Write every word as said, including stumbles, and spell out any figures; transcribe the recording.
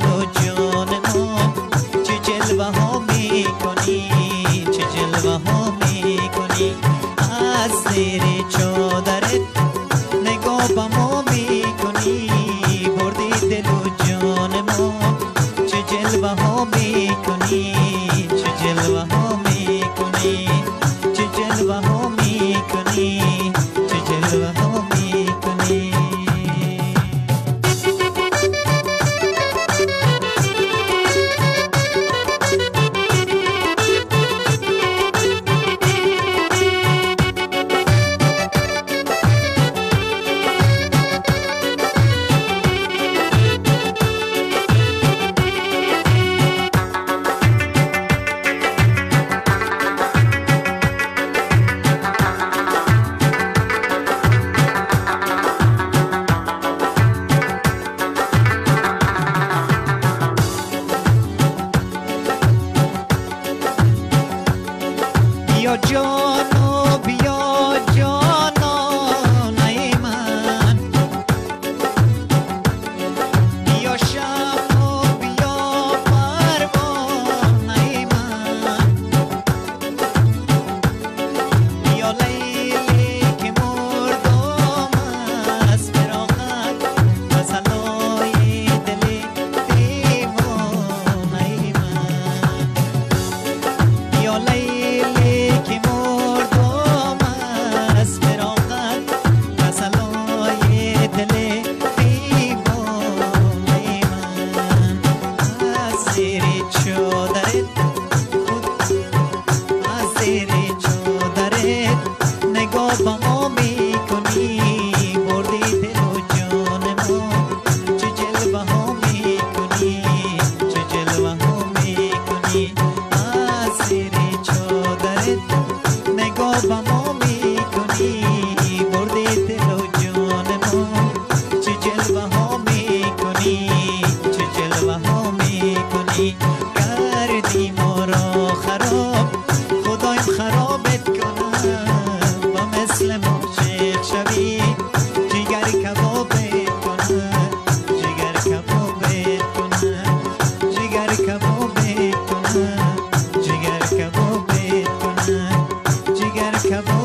و جان ما چه جلوه ها میکنی چه جلوه ها میکنی از زیر چادرت نگاه با ما میکنی بردی دل و جان ما چه جلوه ها میکنی چه جلوه ها میکنی چه جلوه ها میکنی چه جلوه ها میکنی بیا جانو بیا جانان ای من بیا شب و بیا پروان ای من بیا لیلی که مردم از فراقت غزلای دل دیوان ای من بیا لیلی که مردم از فراقت غزلای دل دیوان ای من از زیر چادرت از زیر چادرت نگاه با ما میکنی بردی دل و جان ما چه جلوه ها میکنی چه جلوه ها میکنی از زیر چادرت نگاه با ما میکنی بردی دل و جان ما چه جلوه ها میکنی چه جلوه ها میکنی کردی ما را خراب خدایم خرابت کنم و مثل ما شیخ شوی جگر کبابت کنم جگر کبابت کنم جگر کبابت کنم جگر کبابت کنم جگر کباب